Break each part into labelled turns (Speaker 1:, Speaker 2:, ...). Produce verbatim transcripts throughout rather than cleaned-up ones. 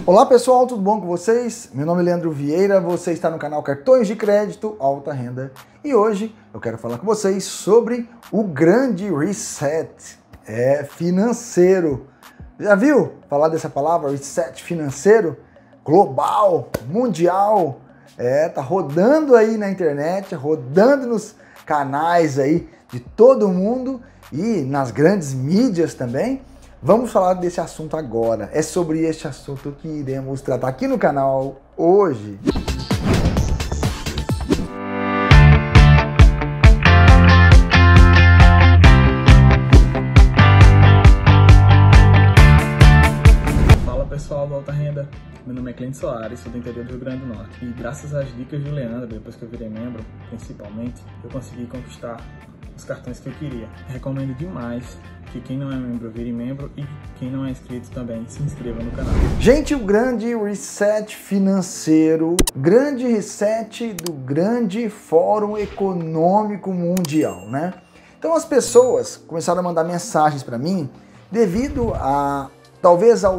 Speaker 1: Olá pessoal, tudo bom com vocês? Meu nome é Leandro Vieira, você está no canal Cartões de Crédito Alta Renda e hoje eu quero falar com vocês sobre o grande reset é, financeiro. Já viu falar dessa palavra, reset financeiro? Global, mundial, é, tá rodando aí na internet, rodando nos canais aí de todo mundo e nas grandes mídias também. Vamos falar desse assunto agora. É sobre este assunto que iremos tratar aqui no canal hoje.
Speaker 2: Fala pessoal do Alta Renda, meu nome é Clêncio Soares, sou do interior do Rio Grande do Norte. E graças às dicas do Leandro, depois que eu virei membro, principalmente, eu consegui conquistar os cartões que eu queria. Recomendo demais que quem não é membro vire membro e quem não é inscrito também se inscreva no canal.
Speaker 1: Gente, o grande reset financeiro, grande reset do grande Fórum Econômico Mundial, né? Então as pessoas começaram a mandar mensagens para mim devido a talvez ao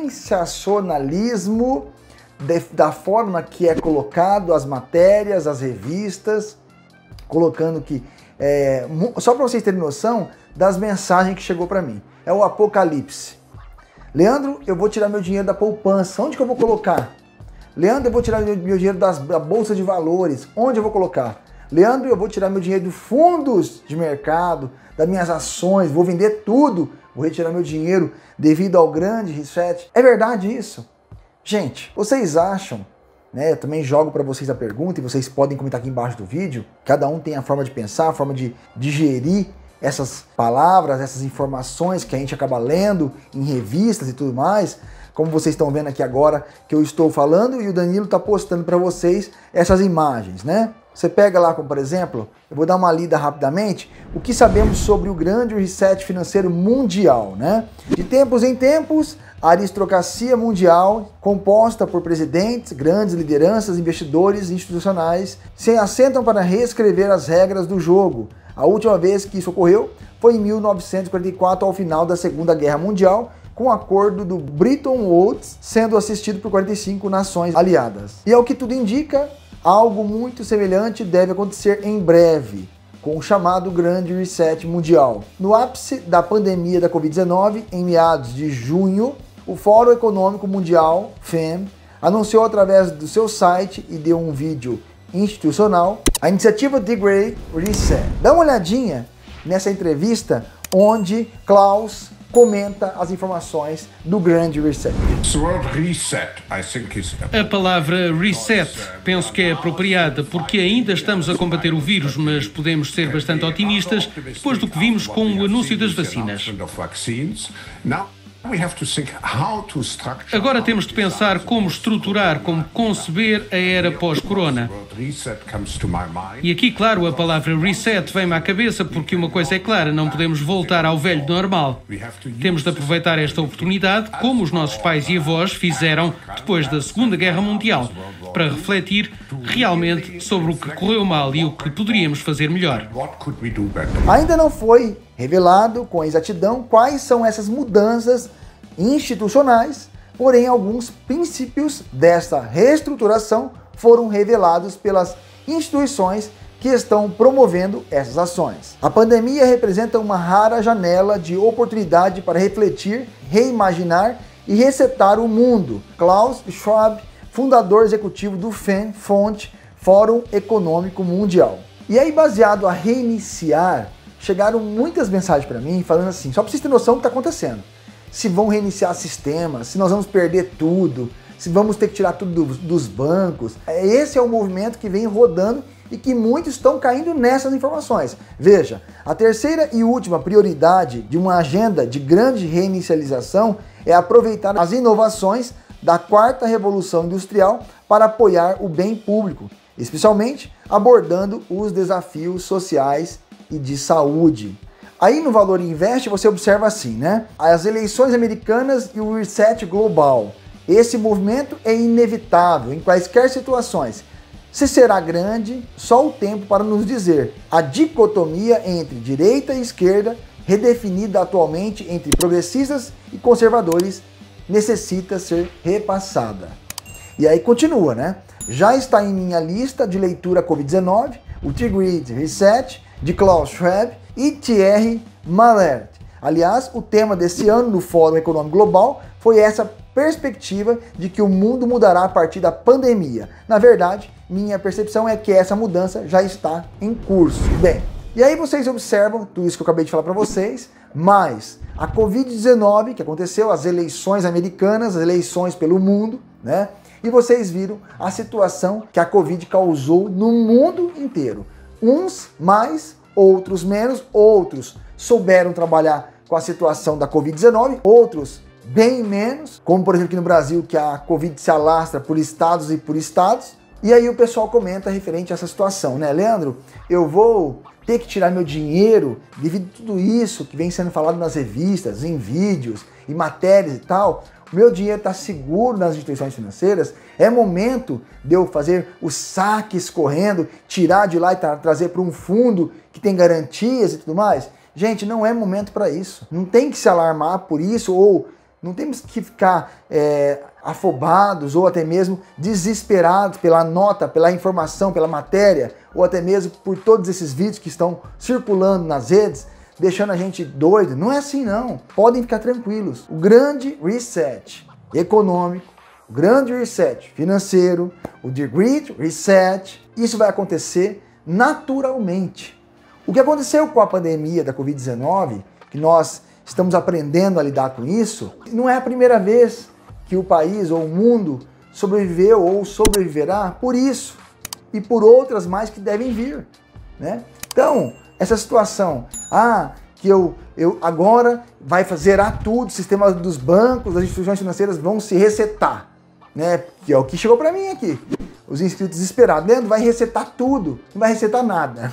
Speaker 1: sensacionalismo de, da forma que é colocado as matérias, as revistas, colocando que É, só para vocês terem noção das mensagens que chegou para mim. É o apocalipse. Leandro, eu vou tirar meu dinheiro da poupança. Onde que eu vou colocar? Leandro, eu vou tirar meu dinheiro das, da bolsa de valores. Onde eu vou colocar? Leandro, eu vou tirar meu dinheiro de fundos de mercado, das minhas ações, vou vender tudo, vou retirar meu dinheiro devido ao grande reset. É verdade isso? Gente, vocês acham? Né, eu também jogo para vocês a pergunta e vocês podem comentar aqui embaixo do vídeo. Cada um tem a forma de pensar, a forma de digerir essas palavras, essas informações que a gente acaba lendo em revistas e tudo mais. Como vocês estão vendo aqui agora que eu estou falando e o Danilo está postando para vocês essas imagens, né? Você pega lá, como por exemplo, eu vou dar uma lida rapidamente, o que sabemos sobre o grande reset financeiro mundial, né? De tempos em tempos, a aristocracia mundial, composta por presidentes, grandes lideranças, investidores institucionais, se assentam para reescrever as regras do jogo. A última vez que isso ocorreu foi em mil novecentos e quarenta e quatro, ao final da Segunda Guerra Mundial, com o acordo do Bretton Woods, sendo assistido por quarenta e cinco nações aliadas. E ao que tudo indica, algo muito semelhante deve acontecer em breve, com o chamado Grande Reset Mundial. No ápice da pandemia da covid dezenove, em meados de junho, o Fórum Econômico Mundial, F E M, anunciou através do seu site e de um vídeo institucional a iniciativa The Great Reset. Dá uma olhadinha nessa entrevista onde Klaus comenta as informações do grande reset.
Speaker 3: A palavra reset penso que é apropriada porque ainda estamos a combater o vírus, mas podemos ser bastante otimistas depois do que vimos com o anúncio das vacinas. Agora temos de pensar como estruturar, como conceber a era pós-corona. E aqui, claro, a palavra reset vem-me à cabeça porque uma coisa é clara, não podemos voltar ao velho normal. Temos de aproveitar esta oportunidade, como os nossos pais e avós fizeram depois da Segunda Guerra Mundial, para refletir realmente sobre o que correu mal e o que poderíamos fazer melhor.
Speaker 1: Ainda não foi revelado com exatidão quais são essas mudanças institucionais, porém alguns princípios dessa reestruturação foram revelados pelas instituições que estão promovendo essas ações. A pandemia representa uma rara janela de oportunidade para refletir, reimaginar e resetar o mundo. Klaus Schwab, fundador executivo do F E M, fonte Fórum Econômico Mundial. E aí, baseado a reiniciar, chegaram muitas mensagens para mim falando assim, só para vocês terem noção do que está acontecendo. Se vão reiniciar sistemas, se nós vamos perder tudo, se vamos ter que tirar tudo dos, dos bancos. Esse é o movimento que vem rodando e que muitos estão caindo nessas informações. Veja, a terceira e última prioridade de uma agenda de grande reinicialização é aproveitar as inovações da quarta revolução industrial para apoiar o bem público, especialmente abordando os desafios sociais e de saúde. Aí no Valor Invest você observa assim, né? As eleições americanas e o reset global. Esse movimento é inevitável em quaisquer situações. Se será grande, só o tempo para nos dizer. A dicotomia entre direita e esquerda, redefinida atualmente entre progressistas e conservadores, necessita ser repassada. E aí continua, né? Já está em minha lista de leitura covid dezenove, o The Great Reset, de Klaus Schwab e Thierry Mallard. Aliás, o tema desse ano do Fórum Econômico Global foi essa perspectiva de que o mundo mudará a partir da pandemia. Na verdade, minha percepção é que essa mudança já está em curso. Bem, e aí vocês observam tudo isso que eu acabei de falar para vocês, mas a covid dezenove que aconteceu, as eleições americanas, as eleições pelo mundo, né? E vocês viram a situação que a Covid causou no mundo inteiro. Uns mais, outros menos, outros souberam trabalhar com a situação da covid dezenove, outros bem menos, como por exemplo aqui no Brasil, que a Covid se alastra por estados e por estados. E aí o pessoal comenta referente a essa situação, né? Leandro, eu vou ter que tirar meu dinheiro devido a tudo isso que vem sendo falado nas revistas, em vídeos, em matérias e tal. O meu dinheiro está seguro nas instituições financeiras, é momento de eu fazer os saques correndo, tirar de lá e tra trazer para um fundo que tem garantias e tudo mais? Gente, não é momento para isso. Não tem que se alarmar por isso, ou não temos que ficar é, afobados ou até mesmo desesperados pela nota, pela informação, pela matéria, ou até mesmo por todos esses vídeos que estão circulando nas redes, deixando a gente doido. Não é assim não. Podem ficar tranquilos. O grande reset econômico, o grande reset financeiro, o The Great Reset, isso vai acontecer naturalmente. O que aconteceu com a pandemia da covid dezenove, que nós estamos aprendendo a lidar com isso, não é a primeira vez que o país ou o mundo sobreviveu ou sobreviverá por isso e por outras mais que devem vir, né? Então, essa situação, ah, que eu, eu agora vai zerar tudo, o sistema dos bancos, das instituições financeiras vão se resetar, né? Que é o que chegou para mim aqui. Os inscritos desesperados, Leandro, vai resetar tudo, não vai resetar nada.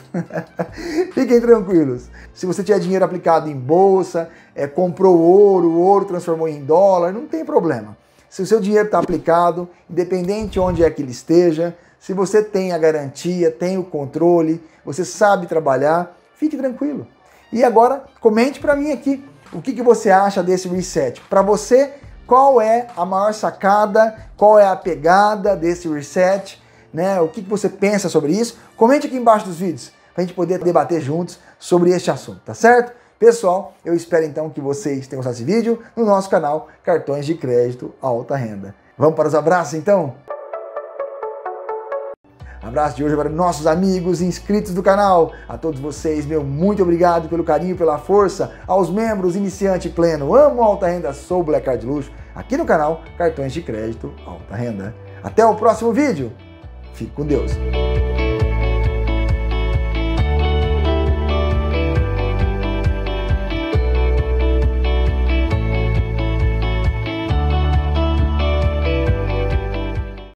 Speaker 1: Fiquem tranquilos. Se você tiver dinheiro aplicado em bolsa, é, comprou ouro, o ouro transformou em dólar, não tem problema. Se o seu dinheiro está aplicado, independente de onde é que ele esteja, se você tem a garantia, tem o controle, você sabe trabalhar, fique tranquilo. E agora, comente para mim aqui o que, que você acha desse reset. Para você, qual é a maior sacada, qual é a pegada desse reset, né? O que, que você pensa sobre isso? Comente aqui embaixo dos vídeos, para a gente poder debater juntos sobre este assunto, tá certo? Pessoal, eu espero então que vocês tenham gostado desse vídeo no nosso canal Cartões de Crédito Alta Renda. Vamos para os abraços então? Abraço de hoje para nossos amigos inscritos do canal. A todos vocês, meu muito obrigado pelo carinho, pela força. Aos membros, iniciante pleno, amo alta renda, sou o Black Card Luxo. Aqui no canal Cartões de Crédito Alta Renda. Até o próximo vídeo. Fique com Deus.